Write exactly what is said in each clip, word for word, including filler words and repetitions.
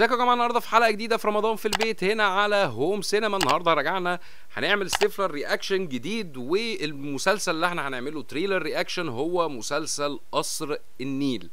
ازيكم يا جماعه؟ النهارده في حلقه جديده في رمضان في البيت هنا على هوم سينما. النهارده رجعنا هنعمل ستيفلر رياكشن جديد، والمسلسل اللي احنا هنعمله تريلر رياكشن هو مسلسل قصر النيل.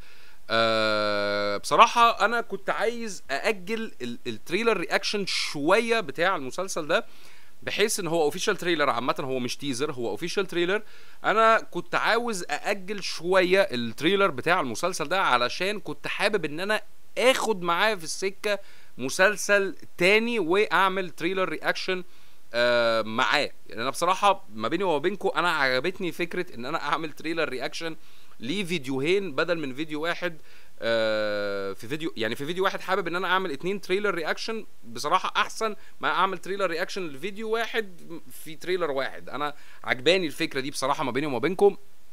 أه بصراحه انا كنت عايز ااجل التريلر رياكشن شويه بتاع المسلسل ده، بحيث ان هو اوفيشال تريلر، عامه هو مش تيزر، هو اوفيشال تريلر. انا كنت عاوز ااجل شويه التريلر بتاع المسلسل ده علشان كنت حابب ان انا اخد معاه في السكه مسلسل تاني واعمل تريلر رياكشن آه معاه. يعني انا بصراحه ما بيني وما بينكم انا عجبتني فكره ان انا اعمل تريلر رياكشن لفيديوهين بدل من فيديو واحد. آه في فيديو يعني في فيديو واحد حابب ان انا اعمل اتنين تريلر رياكشن، بصراحه احسن ما اعمل تريلر رياكشن لفيديو واحد في تريلر واحد. انا عجباني الفكره دي بصراحه ما بيني وما بينكم.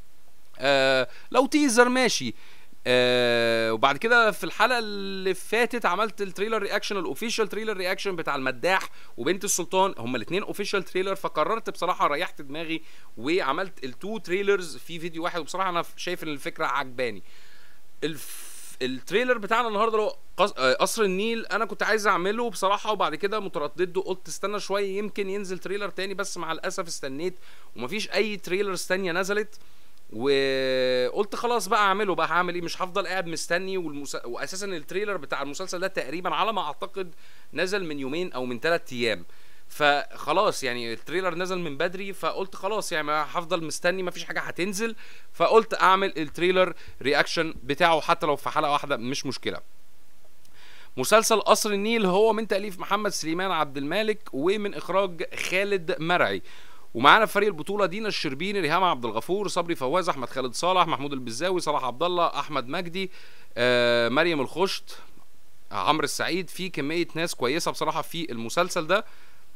آه لو تيزر ماشي. آه وبعد كده في الحلقه اللي فاتت عملت التريلر رياكشن الاوفيشال تريلر رياكشن بتاع المداح وبنت السلطان، هما الاثنين اوفيشال تريلر، فقررت بصراحه ريحت دماغي وعملت التو تريلرز في فيديو واحد. وبصراحه انا شايف ان الفكره عجباني. الف... التريلر بتاعنا النهارده لو قص... قصر النيل انا كنت عايز اعمله بصراحه، وبعد كده متردد وقلت استنى شويه يمكن ينزل تريلر تاني، بس مع الاسف استنيت ومفيش اي تريلرز تانيه نزلت، وقلت خلاص بقى اعمله. بقى هعمل ايه؟ مش هفضل قاعد مستني. والمس... واساسا التريلر بتاع المسلسل ده تقريبا على ما اعتقد نزل من يومين او من ثلاث ايام، فخلاص يعني التريلر نزل من بدري، فقلت خلاص يعني ما هفضل مستني، مفيش حاجه هتنزل، فقلت اعمل التريلر رياكشن بتاعه حتى لو في حلقه واحده مش مشكله. مسلسل قصر النيل هو من تأليف محمد سليمان عبد المالك ومن اخراج خالد مرعي، ومعانا في فريق البطوله دينا الشربيني، ريهام عبد الغفور، صبري فواز، احمد خالد صالح، محمود البزاوي، صلاح عبد الله، احمد مجدي، آه، مريم الخشت، عمرو السعيد. في كميه ناس كويسه بصراحه في المسلسل ده.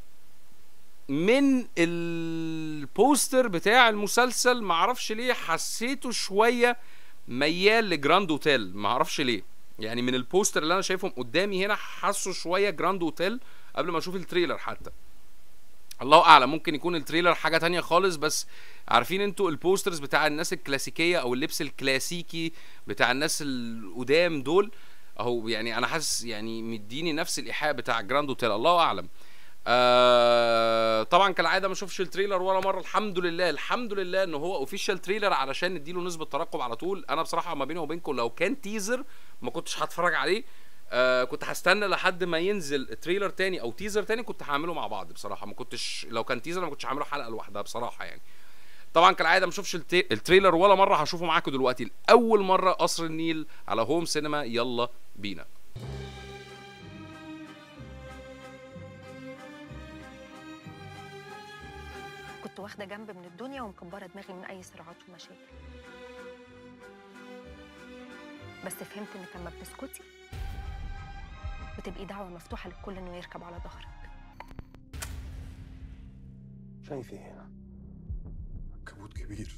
من البوستر بتاع المسلسل معرفش ليه حسيته شويه ميال لجراند اوتيل، معرفش ليه. يعني من البوستر اللي انا شايفهم قدامي هنا حاسه شويه جراند اوتيل قبل ما اشوف التريلر حتى. الله اعلم، ممكن يكون التريلر حاجه تانية خالص. بس عارفين انتوا البوسترز بتاع الناس الكلاسيكيه او اللبس الكلاسيكي بتاع الناس القدام دول اهو، يعني انا حاسس يعني مديني نفس الايحاء بتاع جراند اوتيل، الله اعلم. آه طبعا كالعاده ما اشوفش التريلر ولا مره، الحمد لله الحمد لله ان هو اوفيشال تريلر علشان نديله نسبه ترقب على طول. انا بصراحه ما بيني وبينكم لو كان تيزر ما كنتش هتفرج عليه، آه كنت هستنى لحد ما ينزل تريلر تاني او تيزر تاني كنت هعمله مع بعض بصراحه. ما كنتش لو كان تيزر ما كنتش هعمله حلقه لوحدها بصراحه يعني. طبعا كالعاده ما اشوفش التريلر ولا مره، هشوفه معاكم دلوقتي لاول مره. قصر النيل على هوم سينما، يلا بينا. كنت واخده جنب من الدنيا ومكبره دماغي من اي صراعات ومشاكل، بس فهمت انك لما بتسكتي بتبقي دعوه مفتوحه للكل انه يركب على ظهرك. شايف ايه؟ كبوت كبير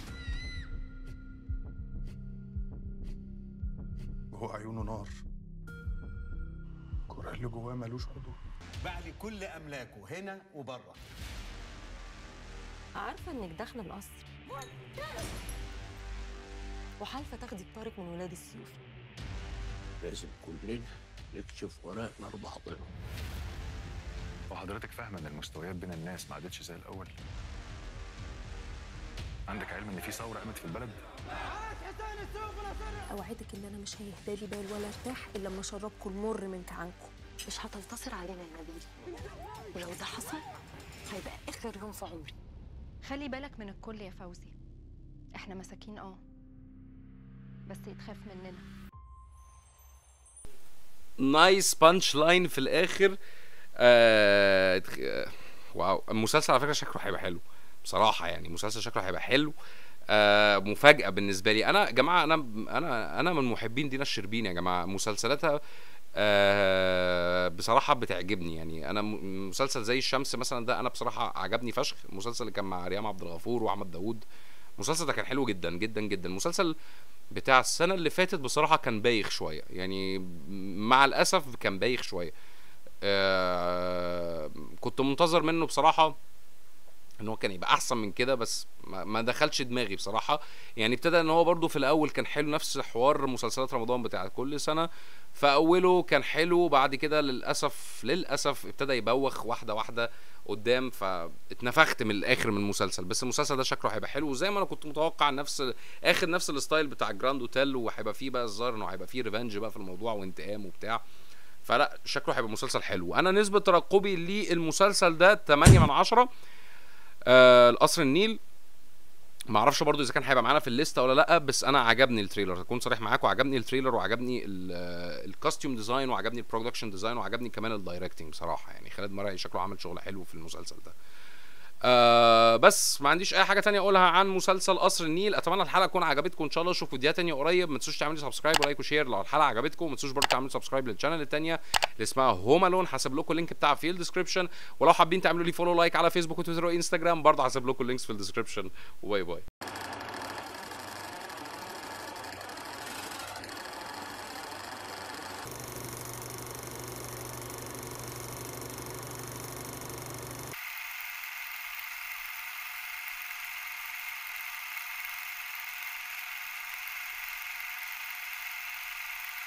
جوه عيونه نار، الكره اللي جواه ملوش حدود. باع لي كل املاكه هنا وبره. عارفه انك داخله القصر وحالفه تاخدي بطارق من ولاد السيوف. لازم كلنا نكشف ورقنا لبعضنا. وحضرتك فاهمه ان المستويات بين الناس ما عادتش زي الاول؟ عندك علم ان في ثوره قامت في البلد؟ اوعدك ان انا مش هيهدالي بال ولا ارتاح الا لما اشربكم المر من كعانكم. مش هتنتصر علينا يا نبيل، ولو ده حصل هيبقى اخر يوم في عمري. خلي بالك من الكل يا فوزي، احنا مساكين اه بس يتخاف مننا. نايس بانش لاين في الاخر. آه... واو، المسلسل على فكره شكله هيبقى حلو بصراحه، يعني المسلسل شكله هيبقى حلو. آه مفاجاه بالنسبه لي انا يا جماعه. انا انا انا من محبين دينا الشربيني يا جماعه، مسلسلاتها آه بصراحه بتعجبني. يعني انا مسلسل زي الشمس مثلا ده انا بصراحه عجبني فشخ. المسلسل اللي كان مع ريهام عبد الغفور واحمد داوود، المسلسل ده كان حلو جدا جدا جدا. المسلسل بتاع السنه اللي فاتت بصراحه كان بايخ شويه، يعني مع الاسف كان بايخ شويه. آه كنت منتظر منه بصراحه ان هو كان يبقى احسن من كده، بس ما, ما دخلش دماغي بصراحه. يعني ابتدى ان هو برضو في الاول كان حلو، نفس حوار مسلسلات رمضان بتاع كل سنه، فاوله كان حلو، بعد كده للاسف للاسف ابتدى يبوخ واحده واحده قدام، فاتنفخت من الاخر من المسلسل. بس المسلسل ده شكله هيبقى حلو زي ما انا كنت متوقع، نفس اخر نفس الستايل بتاع جراند اوتيل، وهيبقى فيه بقى الظاهر انه هيبقى فيه ريفنج بقى في الموضوع وانتقام وبتاع، فلا شكله هيبقى مسلسل حلو. انا نسبه ترقبي للمسلسل ده تمانية من عشرة. آه القصر النيل ما اعرفش برضو اذا كان هيبقى معانا في الليسته ولا لا، بس انا عجبني التريلر، اكون صريح معاكم، عجبني التريلر وعجبني الكاستيوم ديزاين وعجبني البرودكشن ديزاين وعجبني كمان الدايركتنج بصراحه. يعني خالد مرعي شكله عامل شغل حلو في المسلسل ده. آه بس ما عنديش اي حاجه تانية اقولها عن مسلسل قصر النيل. اتمنى الحلقه تكون عجبتكم، ان شاء الله اشوف فيديوهات تانية قريب. ما تنسوش تعملوا سبسكرايب ولايك وشير لو الحلقه عجبتكم، ما تنسوش برضه تعملوا سبسكرايب للشانل التانية اللي اسمها هوم الون، هسيب لكم اللينك بتاعها في الديسكربشن، ولو حابين تعملوا لي فولو لايك على فيسبوك وتويتر وانستجرام برضه هسيب لكم اللينكس في الديسكربشن. وباي باي.